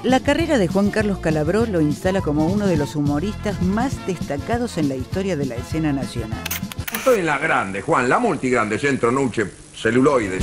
La carrera de Juan Carlos Calabró lo instala como uno de los humoristas más destacados en la historia de la escena nacional. Estoy en la grande, Juan, la multigrande, centro, nuche, celuloides.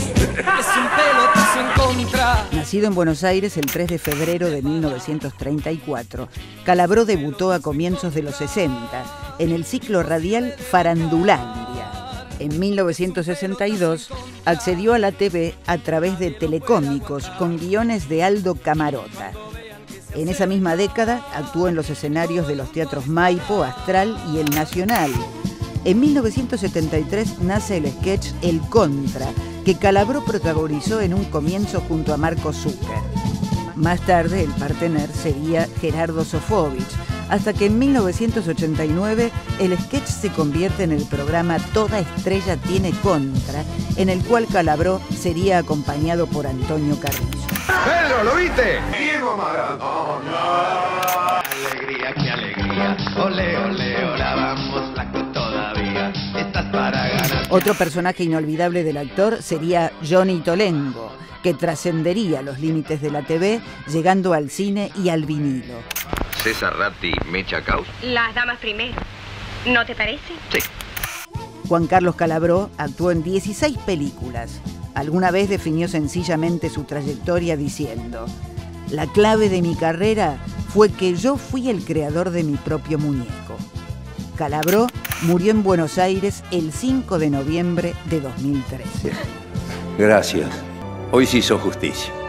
Nacido en Buenos Aires el 3 de febrero de 1934, Calabró debutó a comienzos de los 60 en el ciclo radial Farandulandia. En 1962 accedió a la TV a través de Telecómicos con guiones de Aldo Camarota. En esa misma década actuó en los escenarios de los teatros Maipo, Astral y El Nacional. En 1973 nace el sketch El Contra, que Calabró protagonizó en un comienzo junto a Marco Zucker. Más tarde el partener sería Gerardo Sofovich, hasta que en 1989 el sketch se convierte en el programa Toda Estrella Tiene Contra, en el cual Calabró sería acompañado por Antonio Carrizo. ¡Pedro, lo viste! Diego Maradona. Qué alegría, ole, ole, ahora vamos flaco todavía, estás para ganar. Otro personaje inolvidable del actor sería Johnny Tolengo, que trascendería los límites de la TV, llegando al cine y al vinilo. César Ratti, Mecha Caus. Las damas primero, ¿no te parece? Sí. Juan Carlos Calabró actuó en 16 películas. Alguna vez definió sencillamente su trayectoria diciendo: la clave de mi carrera fue que yo fui el creador de mi propio muñeco. Calabró murió en Buenos Aires el 5 de noviembre de 2013. Gracias. Hoy se hizo justicia.